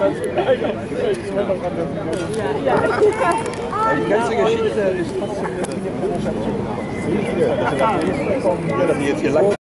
Die ganze Geschichte ist trotzdem eine Provokation. Ja, dass sie jetzt hier lang